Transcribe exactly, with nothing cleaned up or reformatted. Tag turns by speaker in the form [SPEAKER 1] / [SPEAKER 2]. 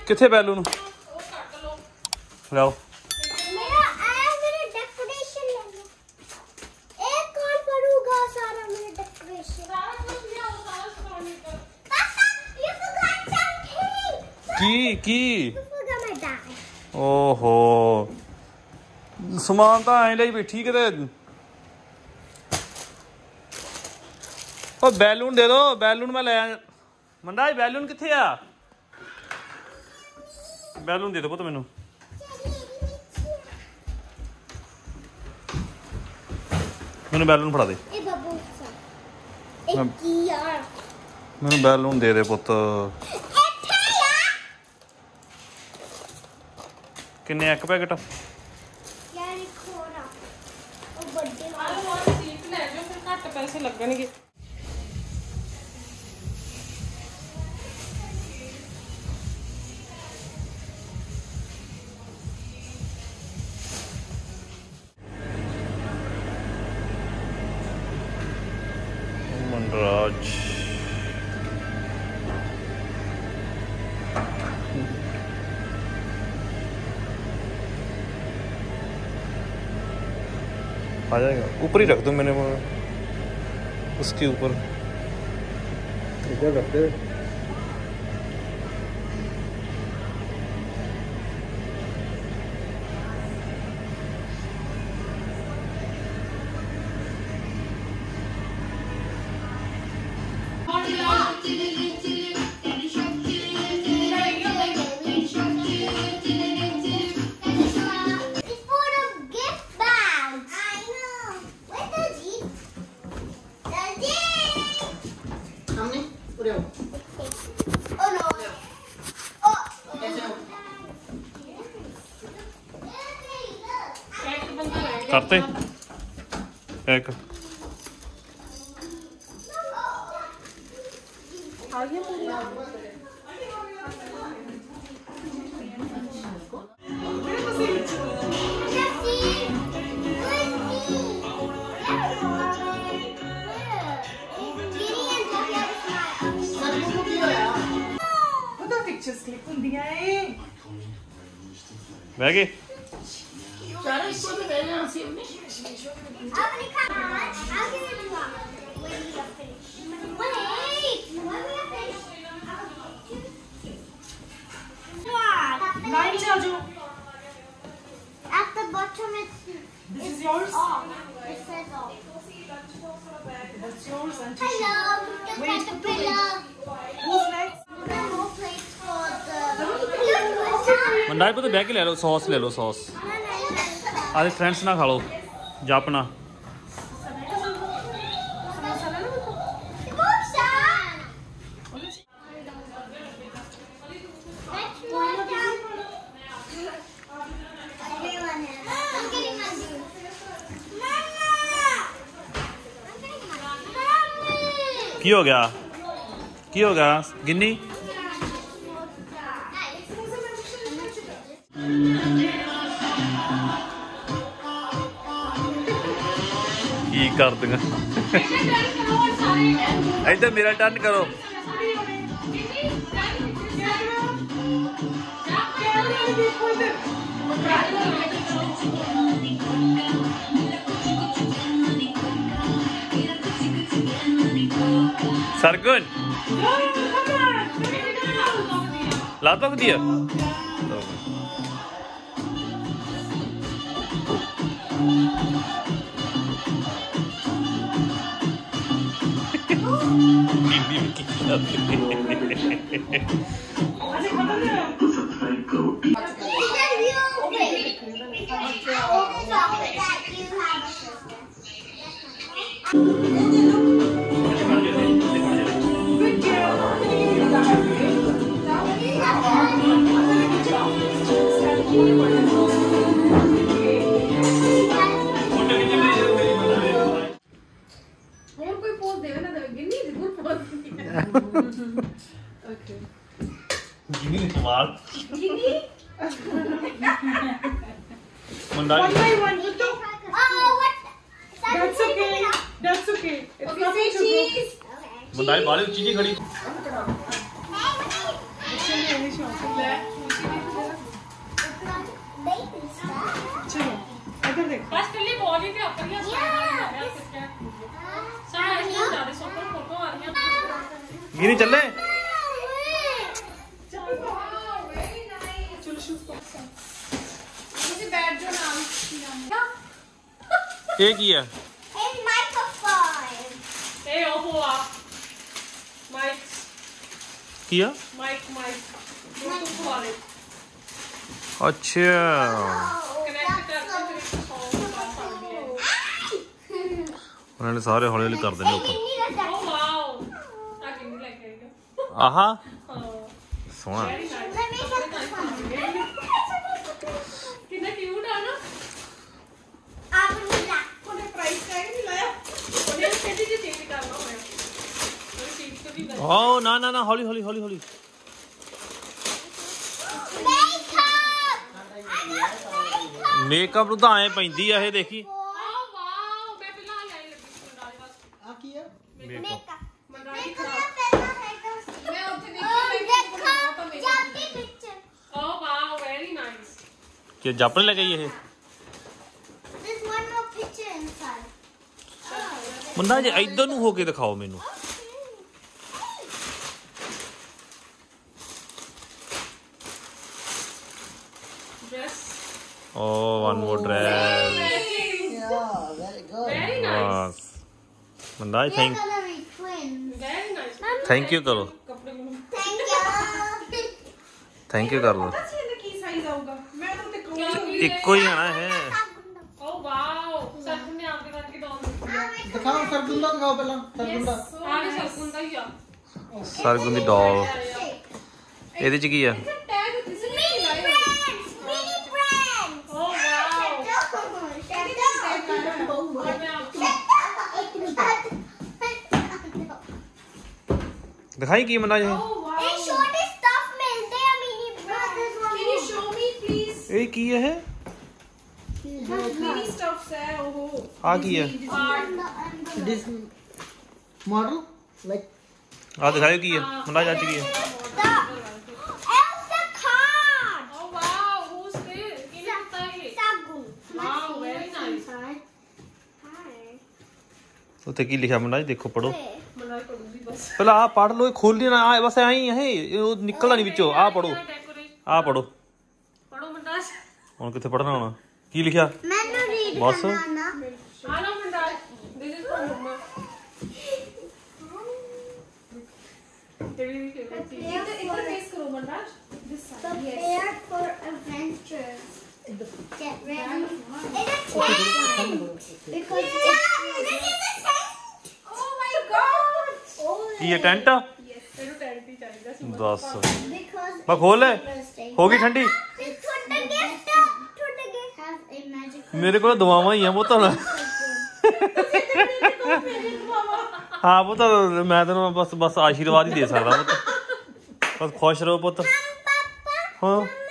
[SPEAKER 1] किथे बैलून लाओ। की की ओहो समान तो ऐ ले बैठी कि बैलून दे दो। बैलून मैं ले मनराज बैलून किथे आ? बैलून दे दो पुत मैनू। मैनू बैलून फड़ा दे। मैनू बैलून दे दे पुत। किन्ने एक पैकेट? पैसे लगणगे। मनराज आ जाएगा। ऊपर ही रख दो। मैंने वो उसके ऊपर इधर रख दे। करते एक बह गए।
[SPEAKER 2] At the bottom, it's this is yours. Off. It says off.
[SPEAKER 3] That's yours. And
[SPEAKER 2] Hello, the caterpillar.
[SPEAKER 3] who's next?
[SPEAKER 2] No more plates for the.
[SPEAKER 1] Manraj पुत बह के ले लो। सॉस ले लो। सॉस आधे फ्रेंड्स ना खा लो जापना। की हो गया? की हो गया गिन्नी? की कर दूंगा। इधर मेरा टर्न करो। सरगुन ला तो दिया।
[SPEAKER 3] One by one.
[SPEAKER 2] Oh, what?
[SPEAKER 3] That's okay. That's okay. It's
[SPEAKER 2] Okay,
[SPEAKER 3] nothing
[SPEAKER 2] say
[SPEAKER 3] to
[SPEAKER 2] cheese.
[SPEAKER 3] go.
[SPEAKER 1] Manraj बाहर चीजें खड़ी।
[SPEAKER 3] Cheese. शौक है चलो इधर देखो
[SPEAKER 4] बस कल्ली बॉल ही ते अपन ही सारे इसमें ज्यादा सुपर फोटो आ रही हैं
[SPEAKER 1] गिनी चले
[SPEAKER 3] चलो शूज
[SPEAKER 4] मुझे बैठ जो नाम
[SPEAKER 1] ये की है
[SPEAKER 2] A microphone.
[SPEAKER 4] ए ओहो आप माइक
[SPEAKER 1] किया
[SPEAKER 4] माइक माइक ब्लूटूथ वाले
[SPEAKER 1] अच्छा
[SPEAKER 4] कनेक्ट करके फिर एक सॉन्ग बजा सकती है
[SPEAKER 1] उन्होंने सारे हौली हौली कर देने ऊपर
[SPEAKER 4] ओ वाओ आ किंनी लेके आई
[SPEAKER 1] आहा
[SPEAKER 4] हां
[SPEAKER 1] सोहना
[SPEAKER 4] very nice
[SPEAKER 2] Let me get the phone.
[SPEAKER 4] कितना क्यूट है ना
[SPEAKER 2] आपने ला
[SPEAKER 3] कोने प्राइस टैग नहीं लाया
[SPEAKER 4] मुझे कैसे जी चेंज करना है मेरी सीट को भी
[SPEAKER 1] ओ ना ना ना हौली हौली हौली हौली मेकअप ਨੂੰ ਤਾਂ ਐ ਪੈਂਦੀ ਆ ਇਹ ਦੇਖੀ
[SPEAKER 4] ओ वाओ मैं पहला ले आई लगी मंडाली बस
[SPEAKER 3] आ की है
[SPEAKER 2] मेकअप
[SPEAKER 4] मंडाली
[SPEAKER 2] मेकअप
[SPEAKER 4] खराब
[SPEAKER 2] पहना है तो
[SPEAKER 4] मैं उठे
[SPEAKER 2] ओ देखो जाती पिक्चर
[SPEAKER 4] ओ वाओ वेरी नाइस
[SPEAKER 1] ਕਿ ਜਾਪਣ ਲੈ ਗਈ ਇਹ
[SPEAKER 2] there's one more picture inside
[SPEAKER 1] ਮੁੰਡਾ ਜੇ ਇੱਧਰ ਨੂੰ ਹੋ ਕੇ ਦਿਖਾਓ ਮੈਨੂੰ
[SPEAKER 4] ड्रेस
[SPEAKER 1] ਓ one more dress
[SPEAKER 4] very nice
[SPEAKER 1] ਬਸ ਮੁੰਡਾ thank
[SPEAKER 2] they're gonna be twins
[SPEAKER 4] very nice
[SPEAKER 1] thank you ਕਰੋ
[SPEAKER 4] कपड़े में
[SPEAKER 2] thank you
[SPEAKER 1] ਥੈਂਕ ਯੂ ਕਰ ਲਓ
[SPEAKER 3] पता सी की साइज आऊगा मैं तो ते कहूं
[SPEAKER 1] ਇੱਕੋ ਹੀ ਲੈਣਾ ਹੈ
[SPEAKER 4] ओ वाओ सरगुन ने आपके करके डॉल
[SPEAKER 5] दिखाओ सरगुंदा दिखाओ पहला सरगुंदा
[SPEAKER 4] आगे सरगुन का ही आ
[SPEAKER 1] ਸਰਗੁਣ ਦੀ ਡॉल ਇਹਦੇ ਚ ਕੀ ਆ
[SPEAKER 4] टैग किसी ने
[SPEAKER 2] mini
[SPEAKER 4] लगाया
[SPEAKER 2] friends mini friends
[SPEAKER 4] ओ वाओ और मैं आपको
[SPEAKER 1] ਦਿਖਾਈ ਕੀ ਮੁੰਡਾ ਇਹ
[SPEAKER 4] ओ वाओ
[SPEAKER 2] ਇਹ ਛੋਟੇ ਸਟਫ ਮਿਲਦੇ ਆ mini brothers
[SPEAKER 4] can you show me please
[SPEAKER 1] ਇਹ ਕੀ ਹੈ
[SPEAKER 3] मिनी स्टफ्स है ओहो
[SPEAKER 1] ਆ ਕੀ ਹੈ
[SPEAKER 5] दिस मॉडल लाइक
[SPEAKER 1] ਆ ਦਿਖਾਇਓ ਕੀ ਹੈ ਮੁੰਡਾ ਜੱਜ ਕੀ ਹੈ
[SPEAKER 2] Elsa card
[SPEAKER 4] ओ वाओ who's this किने पता है
[SPEAKER 2] Sagu
[SPEAKER 4] wow very nice
[SPEAKER 2] Hi
[SPEAKER 1] ਉੱਤੇ ਕੀ ਲਿਖਿਆ ਮੁੰਡਾ ਜੀ ਦੇਖੋ ਪੜੋ
[SPEAKER 4] मंडाली करूंगी बस
[SPEAKER 1] ਪਹਿਲਾਂ ਆ ਪੜ ਲਓ ਇਹ ਖੋਲੀ ਨਾ ਆ ਬਸ ਐਂ ਹੀ ਹੈ ਇਹ ਉਹ ਨਿਕਲਦਾ ਨਹੀਂ ਵਿੱਚੋਂ ਆ ਪੜੋ
[SPEAKER 4] डेकोरेशन
[SPEAKER 1] ਆ ਪੜੋ
[SPEAKER 4] पढ़ो मंडाल
[SPEAKER 1] ਹੁਣ ਕਿੱਥੇ ਪੜਨਾ ਹੋਣਾ ਕੀ ਲਿਖਿਆ
[SPEAKER 2] ਮੈਨੂੰ ਰੀਡ
[SPEAKER 1] ਬਸ
[SPEAKER 2] ਕਰਨਾ
[SPEAKER 4] हेलो मंडाल दिस इज फॉर मम्मा तेरी फेवरेट इधर इधर फेस करो मंडाल this side
[SPEAKER 2] Prepare for adventures. Get ready. It is fun. Because it's
[SPEAKER 4] Oh my god
[SPEAKER 1] ਕੀ ਹੈ ਟੈਂਟ
[SPEAKER 4] तेरे टेंट ही चाहिए सी
[SPEAKER 1] ਦੱਸ
[SPEAKER 2] because
[SPEAKER 1] ਮੈਂ ਖੋਲ ਲੈ ਹੋ ਗਈ ਠੰਡੀ
[SPEAKER 2] it's छोटा gift. छोटा gift has a magic.
[SPEAKER 1] ਮੇਰੇ ਕੋਲ ਦਵਾਵਾਂ ਹੀ ਆ ਉਹ ਤਾਂ ਹਾਂ ਪੁੱਤ ਮੈਂ ਤੈਨੂੰ ਬਸ ਬਸ ਆਸ਼ੀਰਵਾਦ ਹੀ ਦੇ ਸਕਦਾ ਪੁੱਤ ਬਸ ਖੁਸ਼ ਰਹੋ ਪੁੱਤ ਹਾਂ